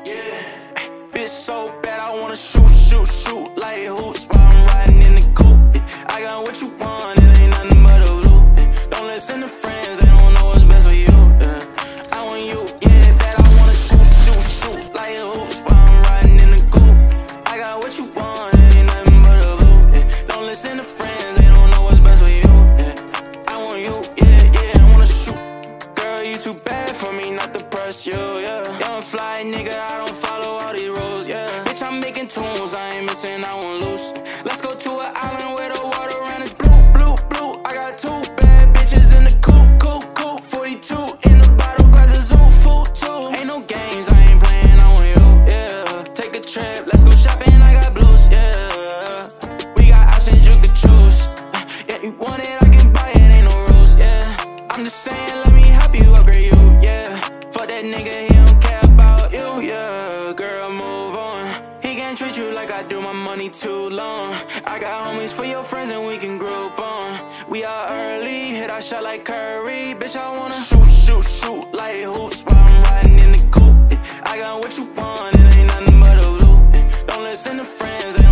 Yeah. Bitch so bad, I wanna shoot like hoops while I'm riding in the coupe. I got what you want, it ain't nothing but a loop. Don't listen to friends, they don't know what's best for you. I want you, yeah, that I wanna shoot like hoops while I'm riding in the coupe. I got what you want, it ain't nothing but a loop. Don't listen to friends, they don't know what's best for you. I want you, yeah, I wanna shoot. Girl, you too bad for me not to press you, yeah. Young fly nigga, I don't follow all these rules, yeah. Bitch, I'm making tunes, I ain't missing, I won't lose. Let's go to an island where the water around is blue. I got two bad bitches in the coupe. 42 in the bottle, glasses on full too. Ain't no games, I ain't playing, I want you, yeah. Take a trip, let's go shopping, I got blues, yeah. We got options you can choose. Yeah, you want it, I can buy it, ain't no rules, yeah. I'm just saying, let me help you upgrade you, yeah. Fuck that nigga, he don't care about you, yeah. Girl, move on. He can't treat you like I do, my money too long. I got homies for your friends and we can group on. We are early, hit our shot like Curry. Bitch, I wanna shoot like hoops while I'm riding in the coupe. I got what you want, it ain't nothing but a loop. Don't listen to friends.